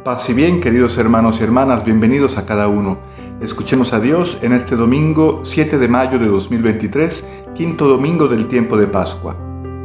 Paz y bien, queridos hermanos y hermanas, bienvenidos a cada uno. Escuchemos a Dios en este domingo 7 de mayo de 2023, quinto domingo del tiempo de Pascua.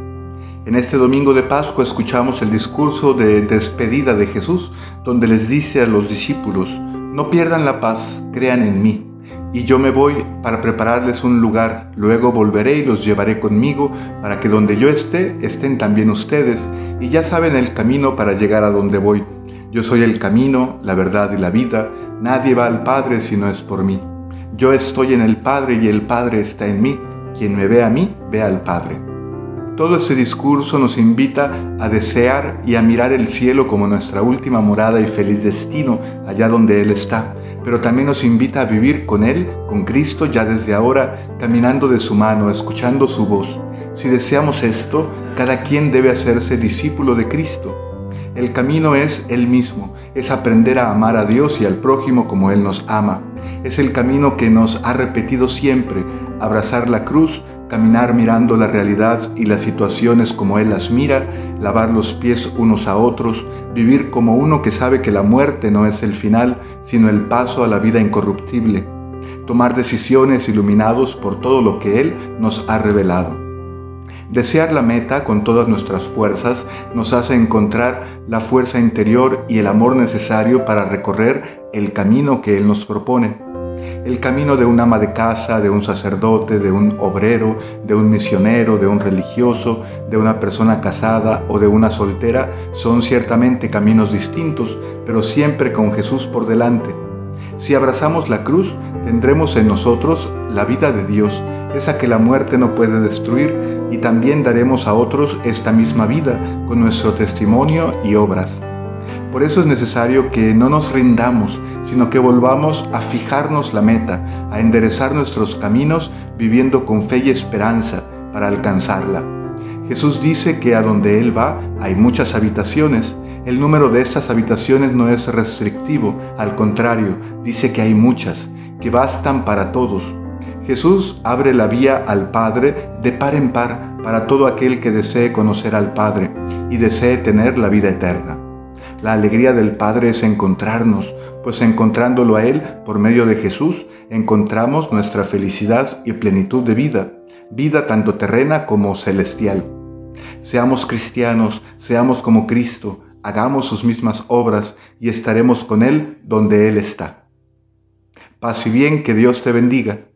En este domingo de Pascua escuchamos el discurso de despedida de Jesús, donde les dice a los discípulos: no pierdan la paz, crean en mí. Y yo me voy para prepararles un lugar, luego volveré y los llevaré conmigo, para que donde yo esté, estén también ustedes, y ya saben el camino para llegar a donde voy. Yo soy el camino, la verdad y la vida, nadie va al Padre si no es por mí. Yo estoy en el Padre y el Padre está en mí, quien me ve a mí, ve al Padre. Todo este discurso nos invita a desear y a mirar el cielo como nuestra última morada y feliz destino, allá donde Él está, pero también nos invita a vivir con Él, con Cristo, ya desde ahora, caminando de su mano, escuchando su voz. Si deseamos esto, cada quien debe hacerse discípulo de Cristo. El camino es Él mismo, es aprender a amar a Dios y al prójimo como Él nos ama. Es el camino que nos ha repetido siempre: abrazar la cruz, caminar mirando la realidad y las situaciones como Él las mira, lavar los pies unos a otros, vivir como uno que sabe que la muerte no es el final, sino el paso a la vida incorruptible. Tomar decisiones iluminados por todo lo que Él nos ha revelado. Desear la meta con todas nuestras fuerzas nos hace encontrar la fuerza interior y el amor necesario para recorrer el camino que Él nos propone. El camino de un ama de casa, de un sacerdote, de un obrero, de un misionero, de un religioso, de una persona casada o de una soltera son ciertamente caminos distintos, pero siempre con Jesús por delante. Si abrazamos la cruz, tendremos en nosotros la vida de Dios, esa que la muerte no puede destruir, y también daremos a otros esta misma vida con nuestro testimonio y obras. Por eso es necesario que no nos rindamos, sino que volvamos a fijarnos la meta, a enderezar nuestros caminos viviendo con fe y esperanza para alcanzarla. Jesús dice que a donde Él va hay muchas habitaciones. El número de estas habitaciones no es restrictivo, al contrario, dice que hay muchas, que bastan para todos. Jesús abre la vía al Padre de par en par para todo aquel que desee conocer al Padre y desee tener la vida eterna. La alegría del Padre es encontrarnos, pues encontrándolo a Él por medio de Jesús, encontramos nuestra felicidad y plenitud de vida, vida tanto terrena como celestial. Seamos cristianos, seamos como Cristo, hagamos sus mismas obras y estaremos con Él donde Él está. Paz y bien, que Dios te bendiga.